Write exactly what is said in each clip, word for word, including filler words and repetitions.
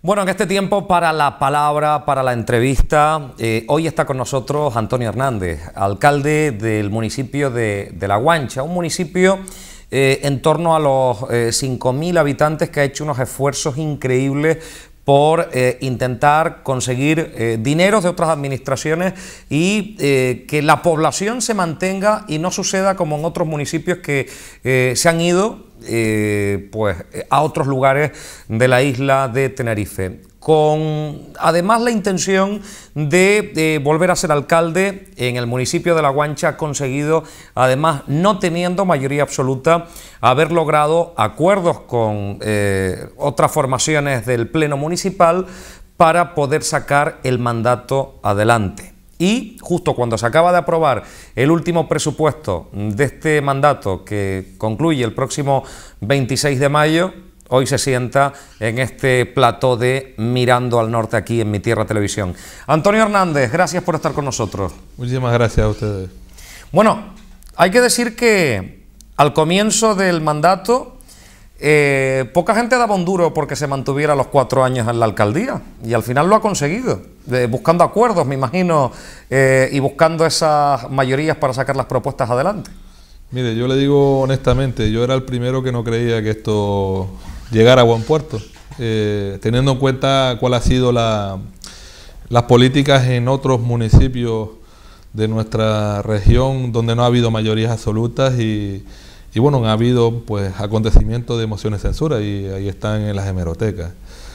Bueno, en este tiempo para la palabra, para la entrevista, eh, hoy está con nosotros Antonio Hernández, alcalde del municipio de, de La Guancha, un municipio eh, en torno a los eh, cinco mil habitantes que ha hecho unos esfuerzos increíbles por eh, intentar conseguir eh, dineros de otras administraciones y eh, que la población se mantenga y no suceda como en otros municipios que eh, se han ido eh, pues, a otros lugares de la isla de Tenerife. Con además la intención de, de volver a ser alcalde en el municipio de La Guancha, ha conseguido, además no teniendo mayoría absoluta, haber logrado acuerdos con eh, otras formaciones del Pleno Municipal para poder sacar el mandato adelante. Y justo cuando se acaba de aprobar el último presupuesto de este mandato, que concluye el próximo veintiséis de mayo, hoy se sienta en este plató de Mirando al Norte, aquí en Mi Tierra Televisión. Antonio Hernández, gracias por estar con nosotros. Muchísimas gracias a ustedes. Bueno, hay que decir que al comienzo del mandato eh, poca gente daba un duro porque se mantuviera los cuatro años en la alcaldía, y al final lo ha conseguido, eh, buscando acuerdos, me imagino, eh, y buscando esas mayorías para sacar las propuestas adelante. Mire, yo le digo honestamente, yo era el primero que no creía que esto llegara a buen puerto, eh, teniendo en cuenta cuál ha sido la, las políticas en otros municipios de nuestra región donde no ha habido mayorías absolutas y, y bueno, ha habido pues acontecimientos de mociones de censura y ahí están en las hemerotecas.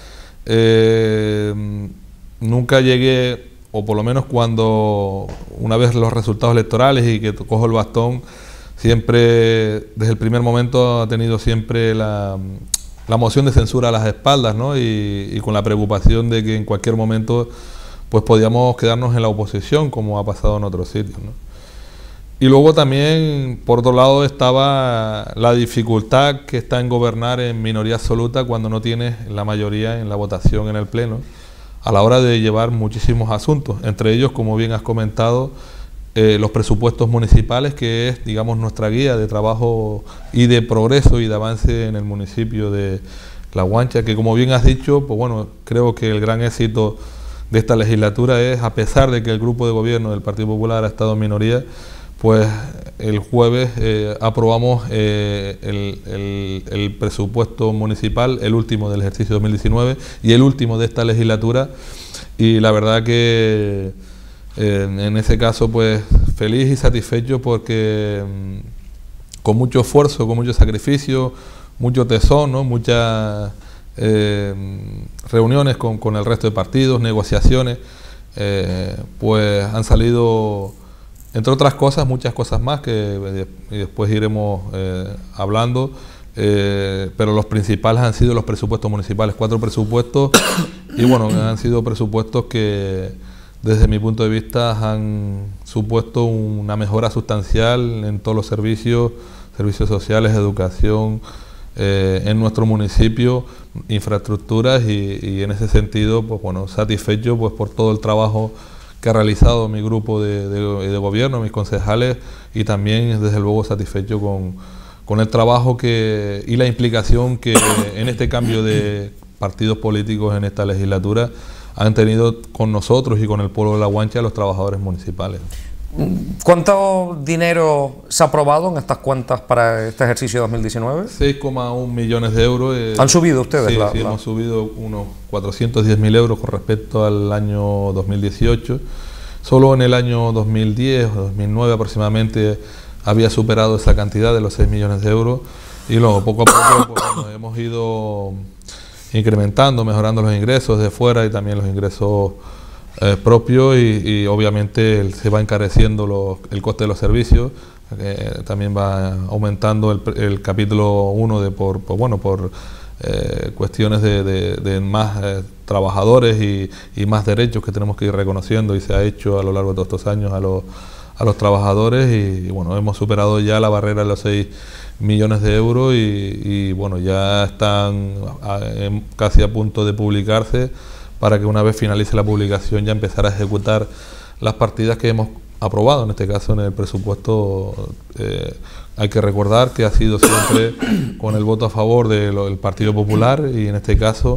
Eh, nunca llegué, o por lo menos cuando una vez los resultados electorales y que cojo el bastón, siempre, desde el primer momento ha tenido siempre la, la moción de censura a las espaldas, ¿no? Y, y con la preocupación de que en cualquier momento pues podíamos quedarnos en la oposición, como ha pasado en otros sitios, ¿no? Y luego también, por otro lado, estaba la dificultad que está en gobernar en minoría absoluta cuando no tienes la mayoría en la votación en el Pleno, a la hora de llevar muchísimos asuntos, entre ellos, como bien has comentado, Eh, los presupuestos municipales, que es, digamos, nuestra guía de trabajo y de progreso y de avance en el municipio de La Guancha, que como bien has dicho, pues bueno, creo que el gran éxito de esta legislatura es, a pesar de que el grupo de gobierno del Partido Popular ha estado en minoría, pues el jueves eh, aprobamos eh, el, el, el presupuesto municipal, el último del ejercicio dos mil diecinueve y el último de esta legislatura, y la verdad que Eh, en ese caso, pues feliz y satisfecho porque mm, con mucho esfuerzo, con mucho sacrificio, mucho tesón, ¿no? Muchas eh, reuniones con, con el resto de partidos, negociaciones, eh, pues han salido, entre otras cosas, muchas cosas más que y después iremos eh, hablando, eh, pero los principales han sido los presupuestos municipales, cuatro presupuestos, y bueno, han sido presupuestos que desde mi punto de vista han supuesto una mejora sustancial en todos los servicios, servicios sociales, educación, eh, en nuestro municipio, infraestructuras y, y en ese sentido, pues bueno, satisfecho pues por todo el trabajo que ha realizado mi grupo de, de, de gobierno, mis concejales, y también desde luego satisfecho con, con el trabajo que, y la implicación que en este cambio de partidos políticos en esta legislatura han tenido con nosotros y con el pueblo de La Guancha los trabajadores municipales. ¿Cuánto dinero se ha aprobado en estas cuentas para este ejercicio dos mil diecinueve? seis coma uno millones de euros. Eh, ¿Han subido ustedes? Sí, la, sí la... hemos subido unos cuatrocientos diez mil euros con respecto al año dos mil dieciocho. Solo en el año dos mil diez o dos mil nueve aproximadamente había superado esa cantidad de los seis millones de euros, y luego poco a poco pues, bueno, hemos ido incrementando, mejorando los ingresos de fuera y también los ingresos eh, propios, y, y obviamente el, se va encareciendo los, el coste de los servicios, eh, también va aumentando el, el capítulo uno de por, por bueno por eh, cuestiones de, de, de más eh, trabajadores y, y más derechos que tenemos que ir reconociendo, y se ha hecho a lo largo de todos estos años a los, a los trabajadores, y, y bueno, hemos superado ya la barrera de los seis millones de euros y, y bueno, ya están a, a, casi a punto de publicarse para que una vez finalice la publicación ya empezar a ejecutar las partidas que hemos aprobado, en este caso en el presupuesto. Eh, hay que recordar que ha sido siempre con el voto a favor del Partido Popular, y en este caso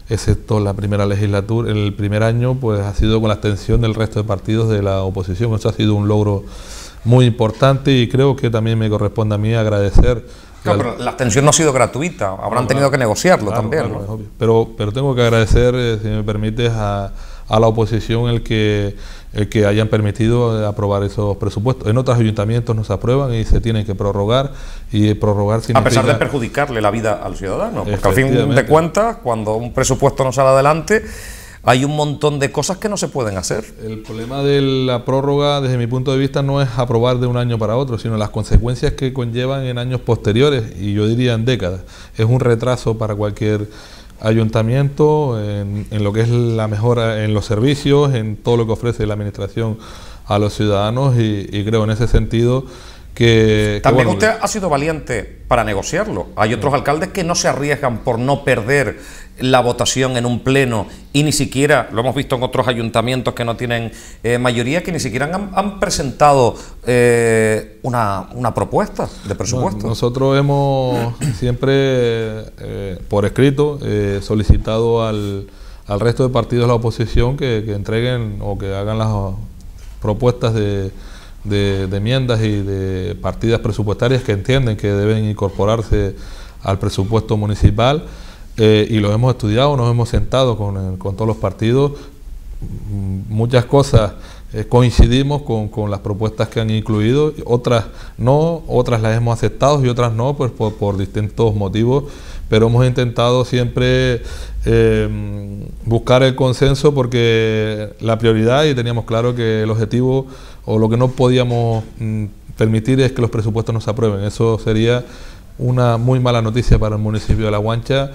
excepto la primera legislatura, el primer año, pues ha sido con la abstención del resto de partidos de la oposición. Eso ha sido un logro muy importante y creo que también me corresponde a mí agradecer. Claro, pero la abstención no ha sido gratuita, habrán no, claro, tenido que negociarlo claro, también. Claro, ¿no? pero, pero tengo que agradecer, eh, si me permites, a, a la oposición el que, el que hayan permitido aprobar esos presupuestos. En otros ayuntamientos no se aprueban y se tienen que prorrogar, y prorrogar significa... A pesar de perjudicarle la vida al ciudadano, porque al fin de cuentas, cuando un presupuesto no sale adelante, hay un montón de cosas que no se pueden hacer. El problema de la prórroga, desde mi punto de vista, no es aprobar de un año para otro, sino las consecuencias que conllevan en años posteriores, y yo diría en décadas. Es un retraso para cualquier ayuntamiento en, en lo que es la mejora en los servicios, en todo lo que ofrece la administración a los ciudadanos, y, y creo en ese sentido que... También que, bueno, usted ha sido valiente para negociarlo. Hay otros alcaldes que no se arriesgan por no perder la votación en un pleno, y ni siquiera, lo hemos visto en otros ayuntamientos que no tienen eh, mayoría, que ni siquiera han, han presentado eh, una, una propuesta de presupuesto. Bueno, nosotros hemos siempre, eh, por escrito, eh, solicitado al, al resto de partidos de la oposición que, que entreguen o que hagan las propuestas de De, de enmiendas y de partidas presupuestarias que entienden que deben incorporarse al presupuesto municipal, eh, y lo hemos estudiado, nos hemos sentado con, el, con todos los partidos. Muchas cosas eh, coincidimos con, con las propuestas que han incluido, otras no, otras las hemos aceptado y otras no, pues por, por distintos motivos, pero hemos intentado siempre eh, buscar el consenso, porque la prioridad, y teníamos claro que el objetivo o lo que no podíamos mm, permitir es que los presupuestos no se aprueben. Eso sería una muy mala noticia para el municipio de La Guancha.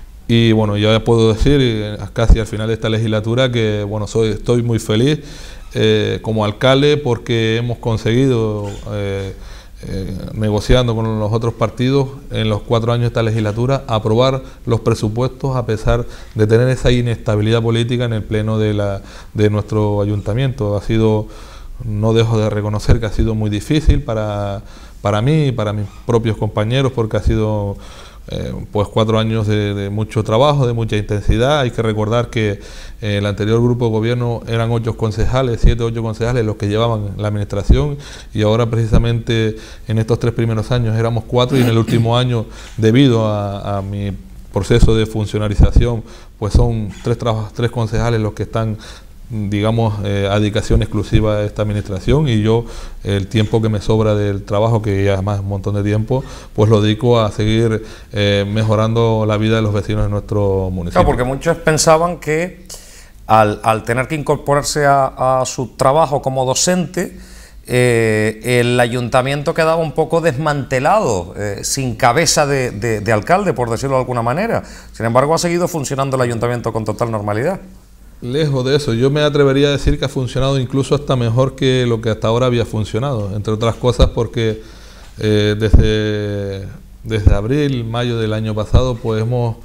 Y bueno, ya puedo decir, casi al final de esta legislatura, que bueno, soy, estoy muy feliz eh, como alcalde, porque hemos conseguido, eh, eh, negociando con los otros partidos, en los cuatro años de esta legislatura, aprobar los presupuestos a pesar de tener esa inestabilidad política en el pleno de, la, de nuestro ayuntamiento. Ha sido... No dejo de reconocer que ha sido muy difícil para, para mí y para mis propios compañeros, porque ha sido eh, pues cuatro años de, de mucho trabajo, de mucha intensidad. Hay que recordar que eh, el anterior grupo de gobierno eran ocho concejales, siete o ocho concejales los que llevaban la administración, y ahora precisamente en estos tres primeros años éramos cuatro, y en el último año, debido a, a mi proceso de funcionarización, pues son tres, tres concejales los que están, digamos, eh, a dedicación exclusiva a esta administración, y yo el tiempo que me sobra del trabajo, que ya es más un montón de tiempo, pues lo dedico a seguir eh, mejorando la vida de los vecinos de nuestro municipio. Claro, porque muchos pensaban que al, al tener que incorporarse a, a su trabajo como docente, eh, el ayuntamiento quedaba un poco desmantelado, eh, sin cabeza de, de, de alcalde, por decirlo de alguna manera. Sin embargo, ha seguido funcionando el ayuntamiento con total normalidad. Lejos de eso, yo me atrevería a decir que ha funcionado incluso hasta mejor que lo que hasta ahora había funcionado, entre otras cosas porque eh, desde, desde abril, mayo del año pasado, pues hemos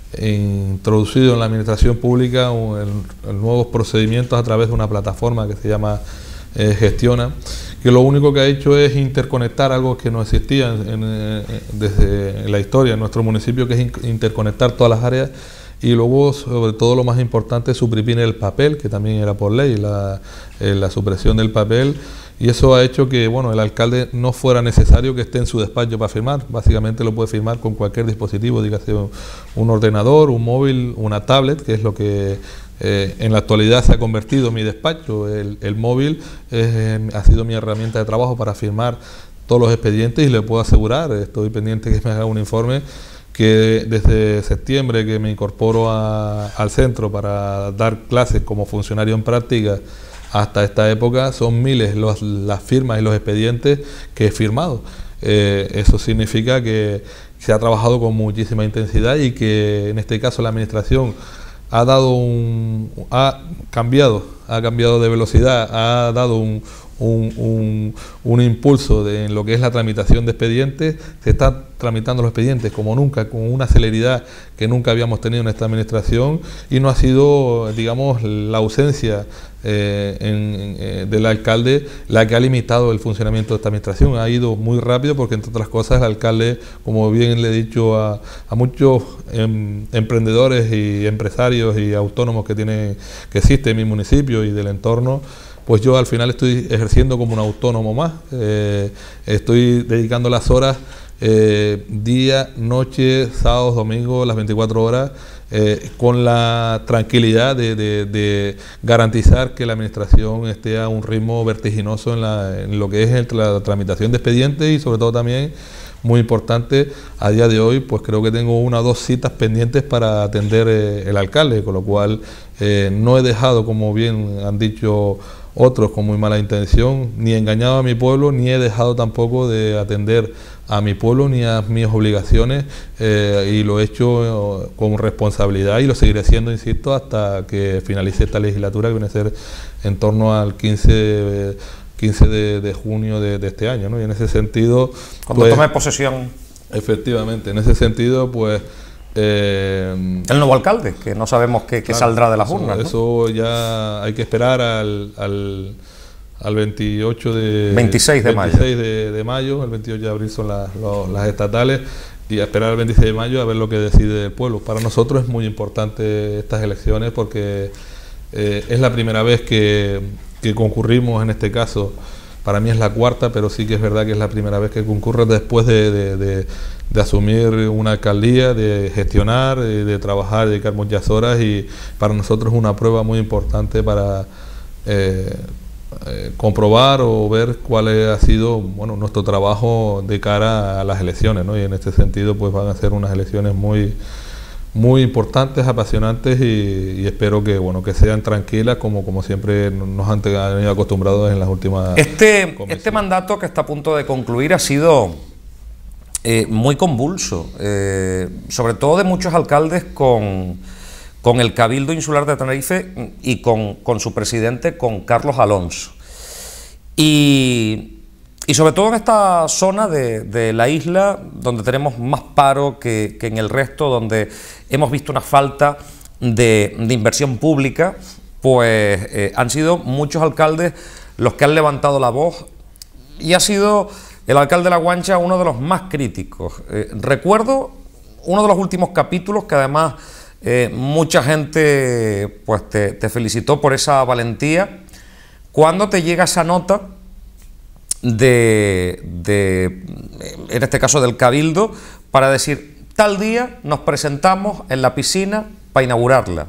introducido en la administración pública un, el, el nuevos procedimientos a través de una plataforma que se llama eh, Gestiona, que lo único que ha hecho es interconectar algo que no existía en, en, en, desde la historia en nuestro municipio, que es interconectar todas las áreas. Y luego, sobre todo, lo más importante es suprimir el papel, que también era por ley, la, eh, la supresión del papel, y eso ha hecho que, bueno, el alcalde no fuera necesario que esté en su despacho para firmar. Básicamente lo puede firmar con cualquier dispositivo, dígase un ordenador, un móvil, una tablet, que es lo que eh, en la actualidad se ha convertido en mi despacho. El, el móvil es, ha sido mi herramienta de trabajo para firmar todos los expedientes, y le puedo asegurar, estoy pendiente que me haga un informe, que desde septiembre que me incorporo a, al centro para dar clases como funcionario en práctica hasta esta época, son miles los, las firmas y los expedientes que he firmado. Eh, eso significa que se ha trabajado con muchísima intensidad, y que en este caso la administración ha dado un, ha cambiado, ha cambiado de velocidad, ha dado un, un, un, un impulso de, en lo que es la tramitación de expedientes. Se está tramitando los expedientes como nunca, con una celeridad que nunca habíamos tenido en esta administración, y no ha sido, digamos, la ausencia eh, en, eh, del alcalde la que ha limitado el funcionamiento de esta administración. Ha ido muy rápido porque, entre otras cosas, el alcalde, como bien le he dicho a, a muchos em, emprendedores y empresarios y autónomos que, tiene, que existen en mi municipio y del entorno, pues yo al final estoy ejerciendo como un autónomo más, eh, estoy dedicando las horas, eh, día, noche, sábados, domingos, las veinticuatro horas, eh, con la tranquilidad de, de, de garantizar que la administración esté a un ritmo vertiginoso en, la, en lo que es el, la tramitación de expedientes, y sobre todo también, muy importante, a día de hoy, pues creo que tengo una o dos citas pendientes para atender eh, el alcalde, con lo cual eh, no he dejado, como bien han dicho otros con muy mala intención, ni he engañado a mi pueblo, ni he dejado tampoco de atender a mi pueblo ni a mis obligaciones, eh, y lo he hecho eh, con responsabilidad, y lo seguiré haciendo, insisto, hasta que finalice esta legislatura, que viene a ser en torno al quince de junio de, de este año, ¿no? Y en ese sentido, cuando pues, tome posesión. Efectivamente, en ese sentido, pues Eh, el nuevo alcalde, que no sabemos qué, qué claro, saldrá de las urnas, ¿no? Eso ya hay que esperar al, al, al veintiocho de veintiséis de mayo. veintiséis de, de mayo, el veintiocho de abril son las, los, las estatales, y a esperar el veintiséis de mayo a ver lo que decide el pueblo. Para nosotros es muy importante estas elecciones porque eh, es la primera vez que, que concurrimos en este caso. Para mí es la cuarta, pero sí que es verdad que es la primera vez que concurre después de, de, de, de asumir una alcaldía, de gestionar, de, de trabajar, de dedicar muchas horas, y para nosotros es una prueba muy importante para eh, eh, comprobar o ver cuál ha sido, bueno, nuestro trabajo de cara a las elecciones, ¿no? Y en este sentido, pues van a ser unas elecciones muy muy importantes, apasionantes, y, y espero que bueno que sean tranquilas como, como siempre nos han tenido acostumbrados en las últimas este este mandato que está a punto de concluir ha sido eh, muy convulso, eh, sobre todo de muchos alcaldes con, con el Cabildo Insular de Tenerife y con, con su presidente, con Carlos Alonso, y Y sobre todo en esta zona de, de la isla, donde tenemos más paro que, que en el resto, donde hemos visto una falta de, de inversión pública, pues eh, han sido muchos alcaldes los que han levantado la voz, y ha sido el alcalde de La Guancha uno de los más críticos. Eh, recuerdo uno de los últimos capítulos que además eh, mucha gente pues te, te felicitó por esa valentía, cuando te llega esa nota De, de, en este caso del Cabildo, para decir, tal día nos presentamos en la piscina para inaugurarla.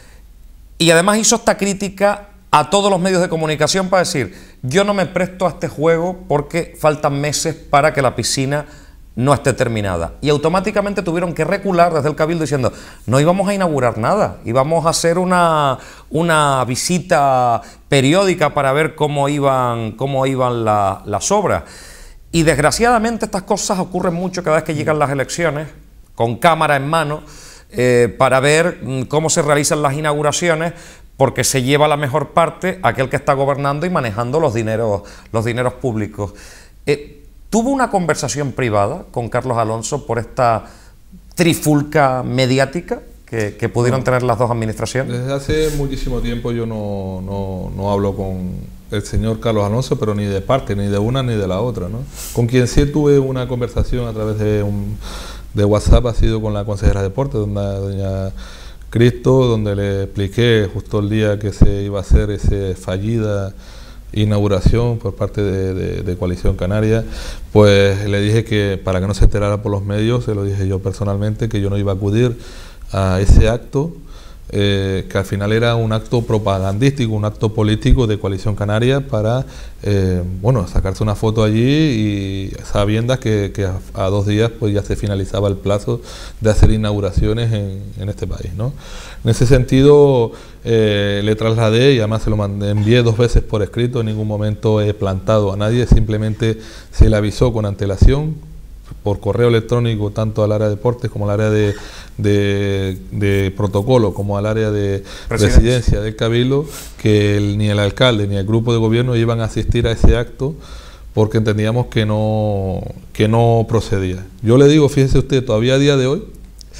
Y además hizo esta crítica a todos los medios de comunicación para decir, yo no me presto a este juego porque faltan meses para que la piscina no esté terminada. Y automáticamente tuvieron que recular desde el Cabildo diciendo, no íbamos a inaugurar nada, íbamos a hacer una, una visita periódica para ver cómo iban, cómo iban la, las obras. Y desgraciadamente estas cosas ocurren mucho cada vez que llegan las elecciones, con cámara en mano, eh, para ver cómo se realizan las inauguraciones, porque se lleva la mejor parte aquel que está gobernando y manejando los dineros, los dineros públicos. Eh, ¿Tuvo una conversación privada con Carlos Alonso por esta trifulca mediática que, que pudieron no, tener las dos administraciones? Desde hace muchísimo tiempo yo no, no, no hablo con el señor Carlos Alonso, pero ni de parte, ni de una ni de la otra, ¿no? Con quien sí tuve una conversación a través de, un, de WhatsApp ha sido con la consejera de Deportes, doña Cristo, donde le expliqué justo el día que se iba a hacer esa fallida inauguración por parte de, de, de Coalición Canaria, pues le dije que para que no se enterara por los medios, se lo dije yo personalmente, que yo no iba a acudir a ese acto, eh, que al final era un acto propagandístico, un acto político de Coalición Canaria para, eh, bueno, sacarse una foto allí, y sabiendas que, que a, a dos días pues ya se finalizaba el plazo de hacer inauguraciones en, en este país, ¿no? En ese sentido eh, le trasladé, y además se lo mandé, envié dos veces por escrito, en ningún momento he plantado a nadie, simplemente se le avisó con antelación, por correo electrónico, tanto al área de deportes como al área de, de, de protocolo, como al área de residencia del Cabildo, que el, ni el alcalde ni el grupo de gobierno iban a asistir a ese acto, porque entendíamos que no, que no procedía. Yo le digo, fíjese usted, todavía a día de hoy,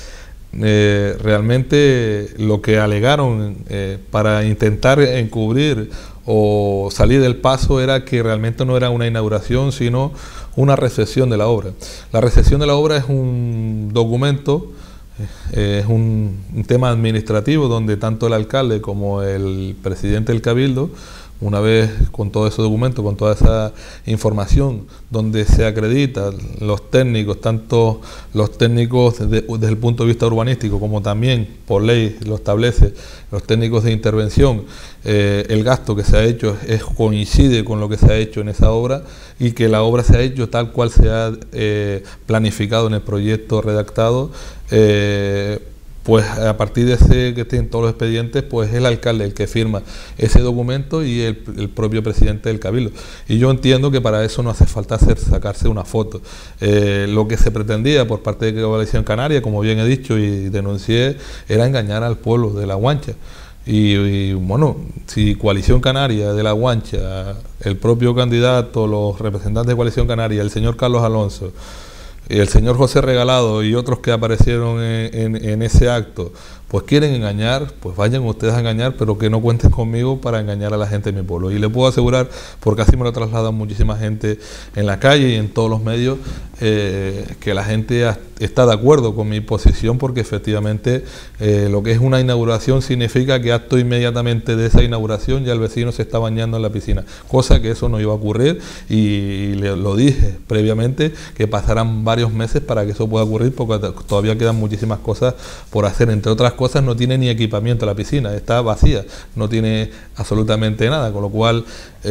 eh, realmente lo que alegaron eh, para intentar encubrir o salir del paso era que realmente no era una inauguración, sino una recepción de la obra. La recepción de la obra es un documento, eh, es un, un tema administrativo donde tanto el alcalde como el presidente del cabildo, una vez con todo ese documento, con toda esa información, donde se acreditan los técnicos, tanto los técnicos de, desde el punto de vista urbanístico, como también por ley lo establece, los técnicos de intervención, eh, el gasto que se ha hecho es, coincide con lo que se ha hecho en esa obra y que la obra se ha hecho tal cual se ha eh, planificado en el proyecto redactado. Eh, Pues a partir de ese que tienen todos los expedientes, pues es el alcalde el que firma ese documento y el, el propio presidente del cabildo. Y yo entiendo que para eso no hace falta hacer, sacarse una foto. Eh, lo que se pretendía por parte de Coalición Canaria, como bien he dicho y denuncié, era engañar al pueblo de La Guancha. Y, y bueno, si Coalición Canaria de La Guancha, el propio candidato, los representantes de Coalición Canaria, el señor Carlos Alonso, el señor José Regalado y otros que aparecieron en, en, en ese acto, pues quieren engañar, pues vayan ustedes a engañar, pero que no cuenten conmigo para engañar a la gente de mi pueblo. Y le puedo asegurar, porque así me lo trasladan muchísima gente en la calle y en todos los medios, eh, que la gente está de acuerdo con mi posición, porque efectivamente eh, lo que es una inauguración significa que acto inmediatamente de esa inauguración ya el vecino se está bañando en la piscina, cosa que eso no iba a ocurrir y, y le, lo dije previamente, que pasarán varios meses para que eso pueda ocurrir, porque todavía quedan muchísimas cosas por hacer. Entre otras cosas, no tiene ni equipamiento la piscina, está vacía, no tiene absolutamente nada, con lo cual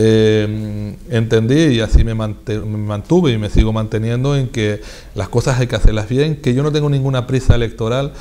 eh, entendí y así me, me mantuve y me sigo manteniendo en que las cosas hay que hacerlas bien, que yo no tengo ninguna prisa electoral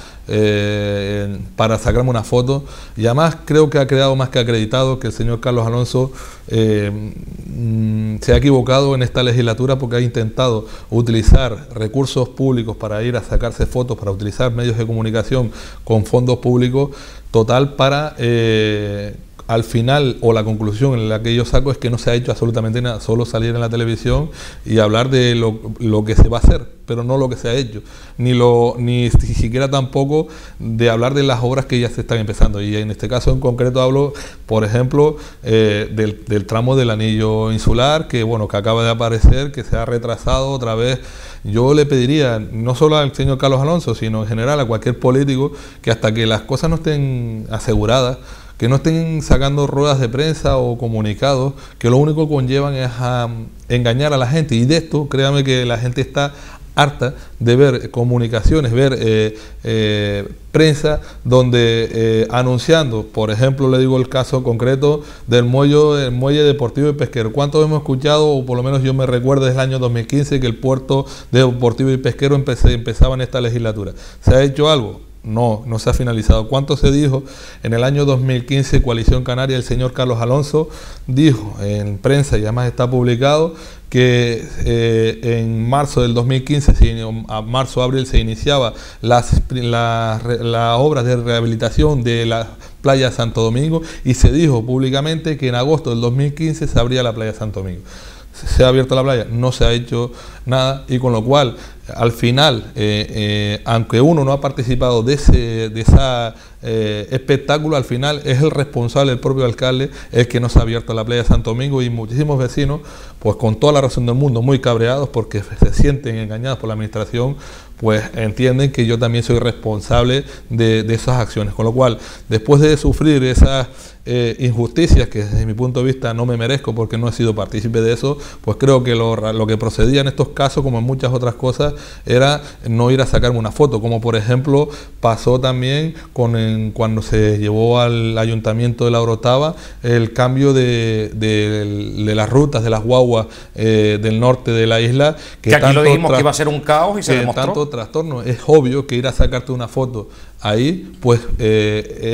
eh, para sacarme una foto, y además creo que ha quedado más que acreditado que el señor Carlos Alonso eh, se ha equivocado en esta legislatura, porque ha intentado utilizar recursos públicos para ir a sacarse fotos, para utilizar medios de comunicación con fondos públicos, total para eh, al final, o la conclusión en la que yo saco es que no se ha hecho absolutamente nada, solo salir en la televisión y hablar de lo, lo que se va a hacer, pero no lo que se ha hecho, ni lo ni siquiera tampoco de hablar de las obras que ya se están empezando. Y en este caso en concreto hablo, por ejemplo, eh, del, del tramo del anillo insular, que bueno, que acaba de aparecer, que se ha retrasado otra vez. Yo le pediría, no solo al señor Carlos Alonso, sino en general a cualquier político, que hasta que las cosas no estén aseguradas, que no estén sacando ruedas de prensa o comunicados, que lo único que conllevan es a engañar a la gente. Y de esto, créame que la gente está harta de ver comunicaciones, ver eh, eh, prensa donde eh, anunciando, por ejemplo, le digo el caso concreto del muelle, el muelle deportivo y pesquero. ¿Cuántos hemos escuchado, o por lo menos yo me recuerdo desde el año dos mil quince, que el puerto deportivo y pesquero empecé, empezaba en esta legislatura? ¿Se ha hecho algo? No, no se ha finalizado. ¿Cuánto se dijo en el año dos mil quince, Coalición Canaria? El señor Carlos Alonso dijo en prensa, y además está publicado, que eh, en marzo del dos mil quince, a marzo abril, se iniciaba las, las, las obras de rehabilitación de la playa Santo Domingo, y se dijo públicamente que en agosto del dos mil quince se abría la playa Santo Domingo. Se ha abierto la playa, no se ha hecho nada, y con lo cual al final, eh, eh, aunque uno no ha participado de ese de esa, eh, espectáculo, al final es el responsable, el propio alcalde, el que no se ha abierto la playa de Santo Domingo, y muchísimos vecinos, pues con toda la razón del mundo, muy cabreados porque se sienten engañados por la administración, pues entienden que yo también soy responsable de, de esas acciones. Con lo cual, después de sufrir esas eh, injusticias que desde mi punto de vista no me merezco porque no he sido partícipe de eso, pues creo que lo, lo que procedía en estos casos, como en muchas otras cosas, era no ir a sacarme una foto, como por ejemplo pasó también con en, cuando se llevó al Ayuntamiento de La Orotava el cambio de, de, de las rutas de las guaguas eh, del norte de la isla, que, que aquí lo dijimos que iba a ser un caos y se demostró. Tanto trastorno. Es obvio que ir a sacarte una foto ahí, pues eh, es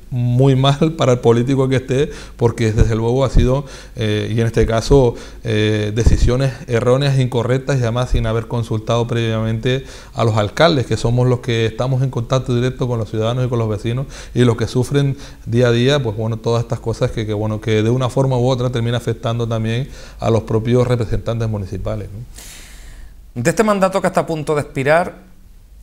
muy mal para el político que esté, porque desde luego ha sido, eh, y en este caso, eh, decisiones erróneas, incorrectas, y además sin haber consultado previamente a los alcaldes, que somos los que estamos en contacto directo con los ciudadanos y con los vecinos, y los que sufren día a día, pues bueno, todas estas cosas que, que bueno, que de una forma u otra termina afectando también a los propios representantes municipales, ¿no? De este mandato que está a punto de expirar,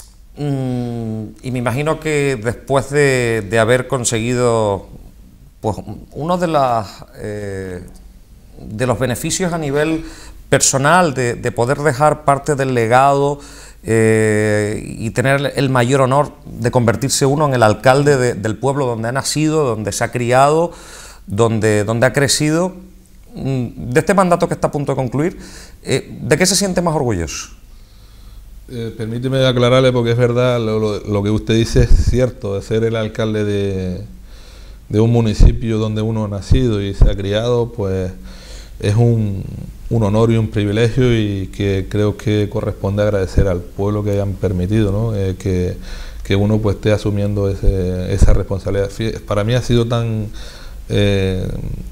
y me imagino que después de, de haber conseguido pues uno de, las, eh, de los beneficios a nivel personal de, de poder dejar parte del legado eh, y tener el mayor honor de convertirse uno en el alcalde de, del pueblo donde ha nacido, donde se ha criado, donde, donde ha crecido, de este mandato que está a punto de concluir, eh, ¿de qué se siente más orgulloso? Eh, permíteme aclararle, porque es verdad, lo, lo, lo que usted dice es cierto, de ser el alcalde de, de un municipio donde uno ha nacido y se ha criado, pues es un, un honor y un privilegio, y que creo que corresponde agradecer al pueblo que hayan permitido, ¿no? eh, que, que uno pues esté asumiendo ese, esa responsabilidad. Para mí ha sido tan... Eh,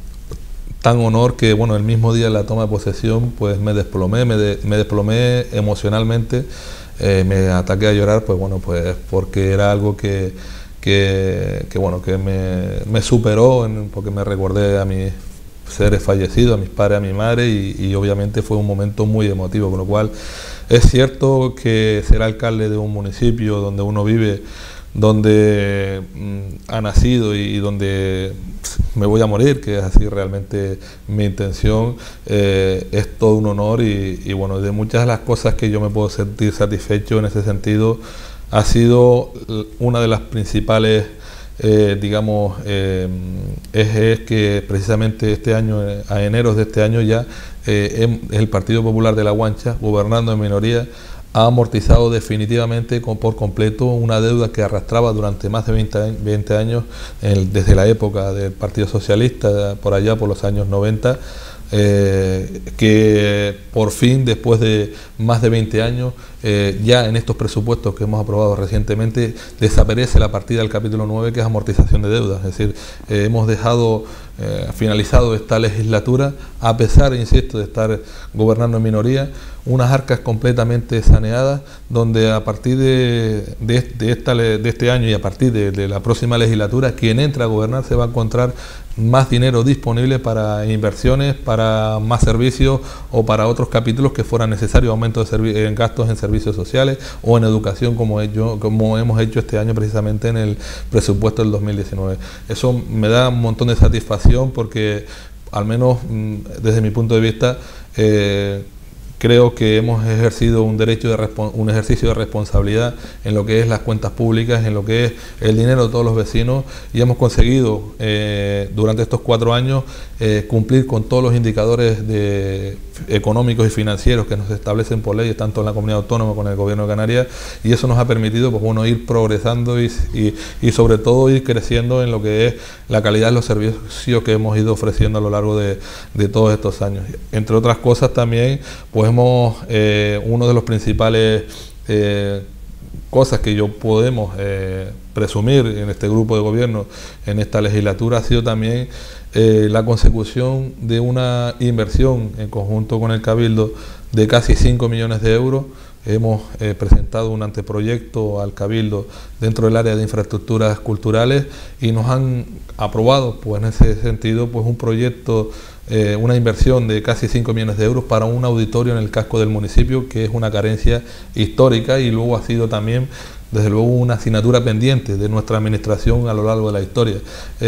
tan honor que, bueno, el mismo día de la toma de posesión, pues me desplomé, me, de, me desplomé emocionalmente, eh, me ataqué a llorar, pues bueno, pues porque era algo que, que, que bueno, que me, me superó, en, porque me recordé a mis seres fallecidos, a mis padres, a mi madre, y, y obviamente fue un momento muy emotivo, con lo cual es cierto que ser alcalde de un municipio donde uno vive, donde mm, ha nacido y, y donde me voy a morir, que es así realmente mi intención, eh, es todo un honor, y, y bueno, de muchas de las cosas que yo me puedo sentir satisfecho en ese sentido, ha sido una de las principales, eh, digamos, eh, ejes que precisamente este año, a enero de este año ya, eh, el Partido Popular de La Guancha, gobernando en minoría, ha amortizado definitivamente con, por completo una deuda que arrastraba durante más de veinte años, el, desde la época del Partido Socialista, por allá por los años noventa, eh, que por fin, después de más de veinte años, eh, ya en estos presupuestos que hemos aprobado recientemente, desaparece la partida del capítulo nueve, que es amortización de deudas. Es decir, eh, hemos dejado eh, finalizado esta legislatura, a pesar, insisto, de estar gobernando en minoría, unas arcas completamente saneadas, donde a partir de, de, de, esta, de este año y a partir de, de la próxima legislatura, quien entra a gobernar se va a encontrar más dinero disponible para inversiones, para más servicios o para otros capítulos que fueran necesarios, aumento de en gastos en servicios sociales o en educación, como, hecho, como hemos hecho este año precisamente en el presupuesto del dos mil diecinueve. Eso me da un montón de satisfacción, porque al menos desde mi punto de vista, eh, creo que hemos ejercido un derecho de un ejercicio de responsabilidad en lo que es las cuentas públicas, en lo que es el dinero de todos los vecinos, y hemos conseguido eh, durante estos cuatro años eh, cumplir con todos los indicadores de, económicos y financieros que nos establecen por ley, tanto en la comunidad autónoma como en el gobierno de Canarias, y eso nos ha permitido, pues bueno, ir progresando y, y, y sobre todo ir creciendo en lo que es la calidad de los servicios que hemos ido ofreciendo a lo largo de, de todos estos años. Entre otras cosas también, pues hemos, eh, uno de los principales eh, cosas que yo podemos eh, presumir en este grupo de gobierno, en esta legislatura, ha sido también eh, la consecución de una inversión en conjunto con el Cabildo de casi cinco millones de euros. Hemos eh, presentado un anteproyecto al Cabildo dentro del área de infraestructuras culturales y nos han aprobado, pues en ese sentido, pues un proyecto, eh, una inversión de casi cinco millones de euros para un auditorio en el casco del municipio, que es una carencia histórica, y luego ha sido también, desde luego, una asignatura pendiente de nuestra administración a lo largo de la historia.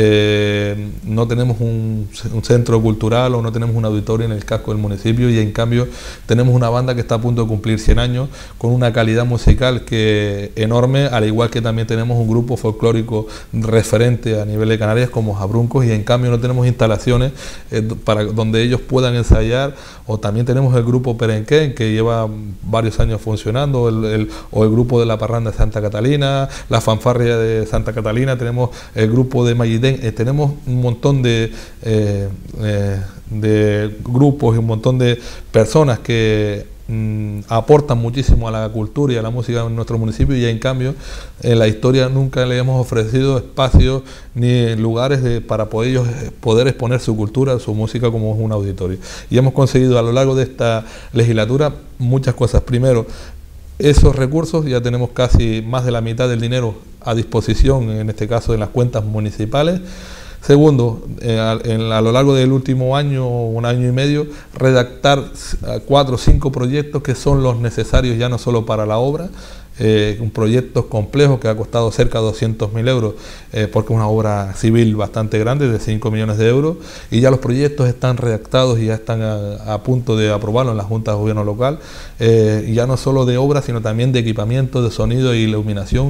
Eh, no tenemos un, un centro cultural o no tenemos un auditorio en el casco del municipio, y en cambio tenemos una banda que está a punto de cumplir cien años, con una calidad musical que enorme, al igual que también tenemos un grupo folclórico referente a nivel de Canarias como Jabruncos, y en cambio no tenemos instalaciones eh, para donde ellos puedan ensayar. O también tenemos el grupo Perenquén, que lleva varios años funcionando, el, el, o el grupo de la Parranda de Santa Catalina, la fanfarria de Santa Catalina, tenemos el grupo de Mayidén, eh, tenemos un montón de, eh, eh, de grupos y un montón de personas que mmm, aportan muchísimo a la cultura y a la música en nuestro municipio, y en cambio en la historia nunca le hemos ofrecido espacios ni lugares de, para poder, ellos, poder exponer su cultura, su música, como es un auditorio. Y hemos conseguido a lo largo de esta legislatura muchas cosas. Primero, esos recursos, ya tenemos casi más de la mitad del dinero a disposición, en este caso en las cuentas municipales. Segundo, eh, a, en, a lo largo del último año, un año y medio, redactar cuatro o cinco proyectos que son los necesarios ya no solo para la obra, eh, un proyecto complejo que ha costado cerca de doscientos mil euros, eh, porque es una obra civil bastante grande, de cinco millones de euros, y ya los proyectos están redactados y ya están a, a punto de aprobarlo en la Junta de Gobierno Local, eh, y ya no solo de obra, sino también de equipamiento, de sonido e iluminación,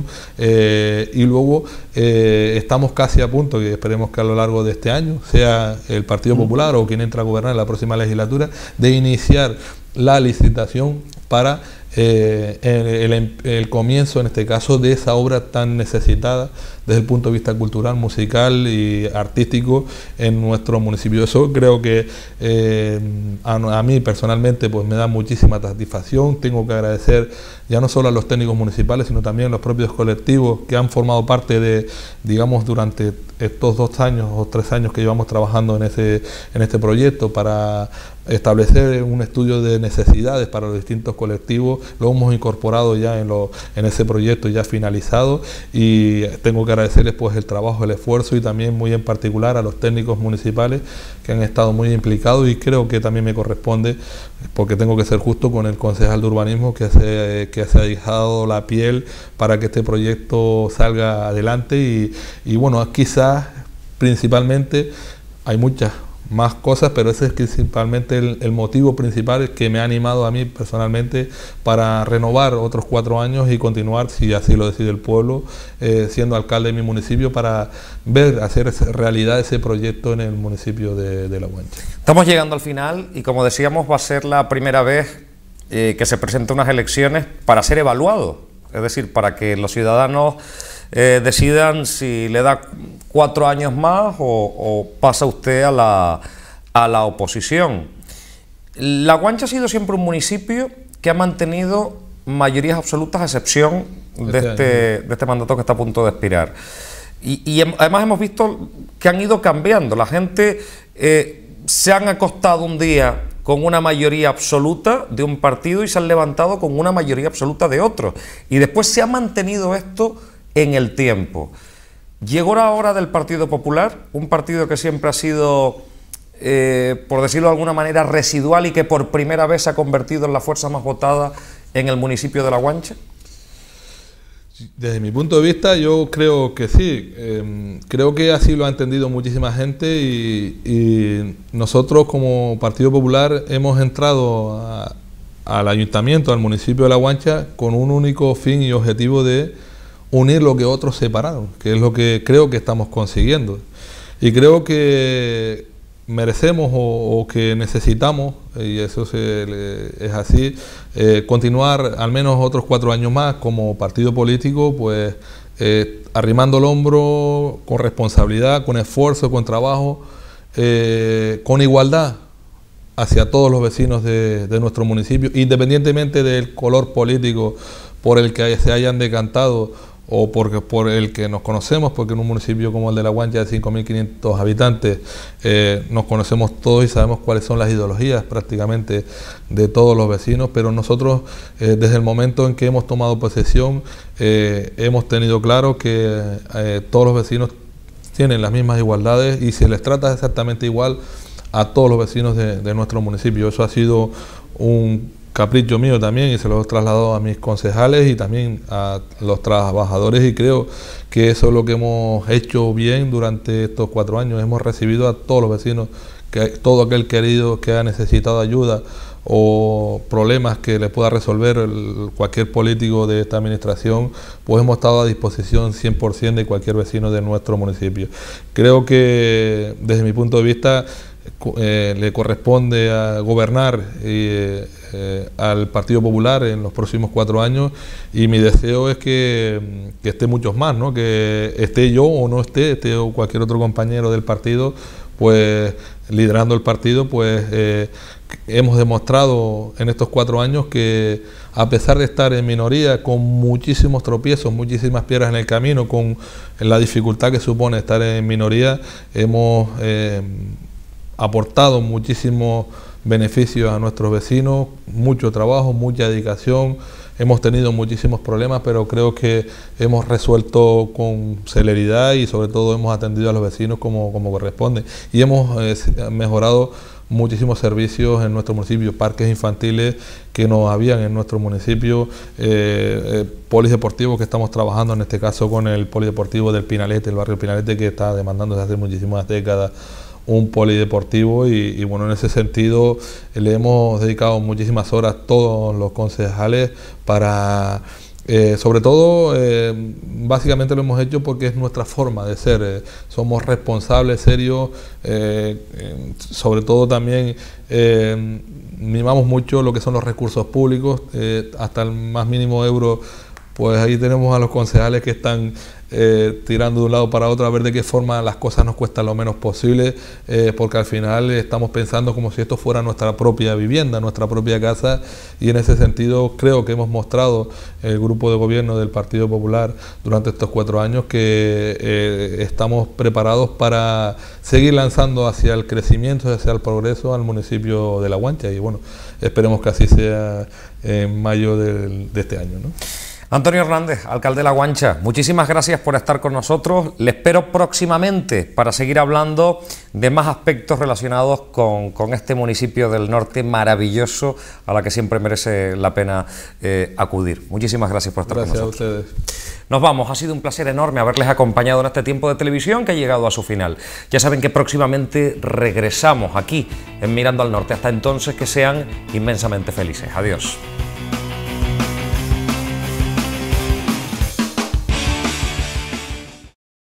eh, y luego eh, estamos casi a punto, que esperemos que a lo largo de este año, sea el Partido Popular o quien entra a gobernar en la próxima legislatura, de iniciar la licitación para eh, el, el, el comienzo, en este caso, de esa obra tan necesitada desde el punto de vista cultural, musical y artístico en nuestro municipio. Eso creo que eh, a, a mí personalmente pues me da muchísima satisfacción. Tengo que agradecer ya no solo a los técnicos municipales, sino también a los propios colectivos que han formado parte de, digamos, durante estos dos años o tres años que llevamos trabajando en, ese, en este proyecto para establecer un estudio de necesidades para los distintos colectivos. Lo hemos incorporado ya en, lo, en ese proyecto ya finalizado, y tengo que agradecerles pues el trabajo, el esfuerzo, y también muy en particular a los técnicos municipales que han estado muy implicados, y creo que también me corresponde, porque tengo que ser justo, con el concejal de urbanismo que se, que se ha dejado la piel para que este proyecto salga adelante. Y, y bueno, quizás principalmente hay muchas más cosas, pero ese es principalmente el, el motivo principal que me ha animado a mí personalmente para renovar otros cuatro años y continuar, si así lo decide el pueblo, eh, siendo alcalde de mi municipio, para ver, hacer realidad ese proyecto en el municipio de, de La Guancha. Estamos llegando al final y, como decíamos, va a ser la primera vez eh, que se presentan unas elecciones para ser evaluado, es decir, para que los ciudadanos Eh, decidan si le da cuatro años más o, o pasa usted a la, a la oposición. La Guancha ha sido siempre un municipio que ha mantenido mayorías absolutas, a excepción de este, de este mandato que está a punto de expirar. Y, y además hemos visto que han ido cambiando. La gente eh, se han acostado un día con una mayoría absoluta de un partido y se han levantado con una mayoría absoluta de otro. Y después se ha mantenido esto en el tiempo. Llegó la hora del Partido Popular, un partido que siempre ha sido, eh, por decirlo de alguna manera, residual, y que por primera vez se ha convertido en la fuerza más votada en el municipio de La Guancha. Desde mi punto de vista, yo creo que sí. Eh, creo que así lo ha entendido muchísima gente, y, y nosotros como Partido Popular hemos entrado a, al ayuntamiento, al municipio de La Guancha, con un único fin y objetivo de unir lo que otros separaron, que es lo que creo que estamos consiguiendo. Y creo que merecemos o, o que necesitamos, y eso se, es así, eh, continuar al menos otros cuatro años más como partido político, pues eh, arrimando el hombro, con responsabilidad, con esfuerzo, con trabajo, eh, con igualdad hacia todos los vecinos de, de nuestro municipio, independientemente del color político por el que se hayan decantado o porque, por el que nos conocemos, porque en un municipio como el de La Guancha de cinco mil quinientos habitantes eh, nos conocemos todos y sabemos cuáles son las ideologías prácticamente de todos los vecinos, pero nosotros eh, desde el momento en que hemos tomado posesión eh, hemos tenido claro que eh, todos los vecinos tienen las mismas igualdades y se les trata exactamente igual a todos los vecinos de, de nuestro municipio. Eso ha sido un capricho mío también, y se lo he trasladado a mis concejales y también a los trabajadores, y creo que eso es lo que hemos hecho bien durante estos cuatro años. Hemos recibido a todos los vecinos, que todo aquel querido que ha necesitado ayuda o problemas que le pueda resolver el, cualquier político de esta administración, pues hemos estado a disposición cien por cien de cualquier vecino de nuestro municipio. Creo que desde mi punto de vista Eh, le corresponde a gobernar eh, eh, al Partido Popular en los próximos cuatro años, y mi deseo es que, que esté muchos más, ¿no? Que esté yo o no esté, esté o cualquier otro compañero del partido, pues liderando el partido, pues eh, hemos demostrado en estos cuatro años que, a pesar de estar en minoría, con muchísimos tropiezos, muchísimas piedras en el camino, con la dificultad que supone estar en minoría, hemos eh, aportado muchísimos beneficios a nuestros vecinos, mucho trabajo, mucha dedicación. Hemos tenido muchísimos problemas, pero creo que hemos resuelto con celeridad y sobre todo hemos atendido a los vecinos como, como corresponde. Y hemos eh, mejorado muchísimos servicios en nuestro municipio, parques infantiles que no habían en nuestro municipio, eh, eh, polideportivos que estamos trabajando, en este caso con el polideportivo del Pinalete, el barrio Pinalete, que está demandando desde hace muchísimas décadas un polideportivo, y, y bueno, en ese sentido eh, le hemos dedicado muchísimas horas todos los concejales para, eh, sobre todo, eh, básicamente lo hemos hecho porque es nuestra forma de ser, eh, somos responsables, serios, eh, eh, sobre todo también eh, mimamos mucho lo que son los recursos públicos, eh, hasta el más mínimo euro. Pues ahí tenemos a los concejales que están eh, tirando de un lado para otro a ver de qué forma las cosas nos cuestan lo menos posible, eh, porque al final estamos pensando como si esto fuera nuestra propia vivienda, nuestra propia casa, y en ese sentido creo que hemos mostrado el grupo de gobierno del Partido Popular durante estos cuatro años que eh, estamos preparados para seguir lanzando hacia el crecimiento, hacia el progreso al municipio de La Guancha, y bueno, esperemos que así sea en mayo del, de este año, ¿no? Antonio Hernández, alcalde de La Guancha, muchísimas gracias por estar con nosotros. Le espero próximamente para seguir hablando de más aspectos relacionados con, con este municipio del norte maravilloso, a la que siempre merece la pena eh, acudir. Muchísimas gracias por estar gracias con nosotros. Gracias a ustedes. Nos vamos, ha sido un placer enorme haberles acompañado en este tiempo de televisión que ha llegado a su final. Ya saben que próximamente regresamos aquí en Mirando al Norte. Hasta entonces, que sean inmensamente felices. Adiós.